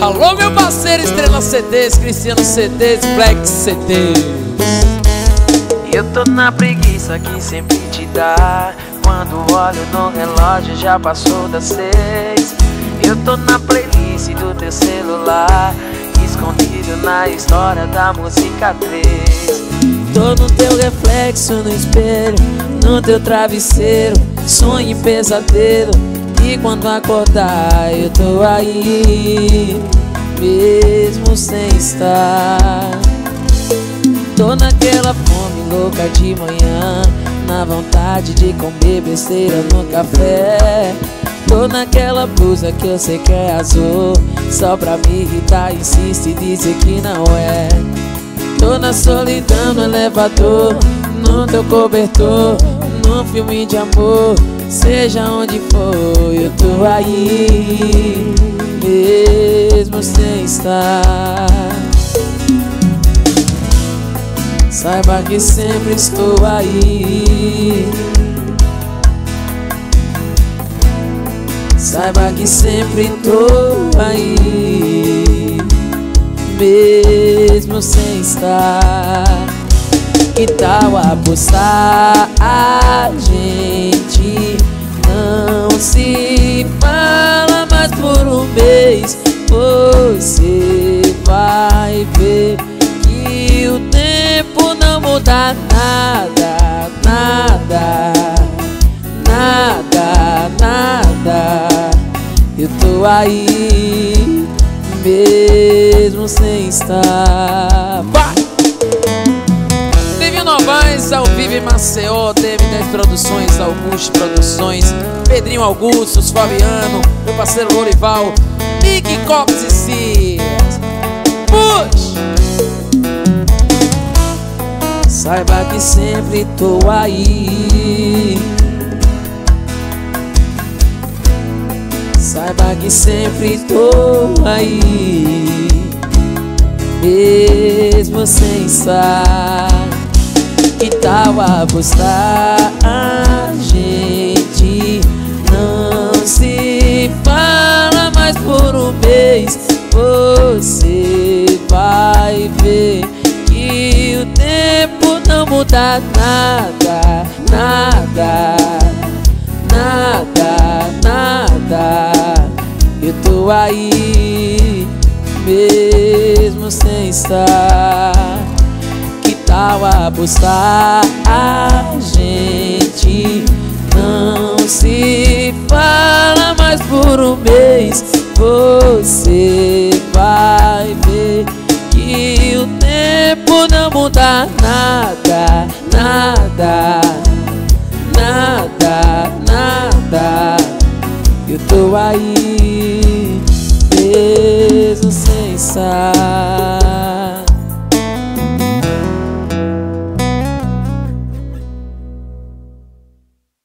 Alô, meu parceiro Estrela CDs, Cristiano CDs, Black CDs. Eu tô na preguiça que sempre te dá. Quando olho no relógio já passou das 6. Eu tô na playlist do teu celular, escondido na história da música 3. Tô no teu reflexo no espelho, no teu travesseiro, sonho e pesadelo. E quando acordar eu tô aí, mesmo sem estar. Tô naquela fome louca de manhã, na vontade de comer besteira no café. Tô naquela blusa que eu sei que é azul, só pra me irritar insiste e dizer que não é. Tô na solidão no elevador, no teu cobertor, num filme de amor. Seja onde for, eu tô aí, mesmo sem estar. Saiba que sempre estou aí. Saiba que sempre tô aí, mesmo sem estar. Que tal apostar? A gente não se fala mais por um mês. Você vai ver que o tempo não muda nada, nada, nada, nada. Eu tô aí, mesmo sem estar. Vai! Novaes ao vivo em Maceió, DM10 Produções, Augusto Produções, Pedrinho Augustos, Fabiano, meu parceiro Lorival, Nick Cox e Cias. Push! Saiba que sempre tô aí. Saiba que sempre tô aí, mesmo sem estar. Que tal apostar? A gente não se fala mais por um mês. Você vai ver que o tempo não muda nada, nada, nada, nada. Eu tô aí, mesmo sem estar. Ao apostar, a gente não se fala mais por um mês. Você vai ver que o tempo não muda nada, nada, nada, nada. Eu tô aí, mesmo sem estar.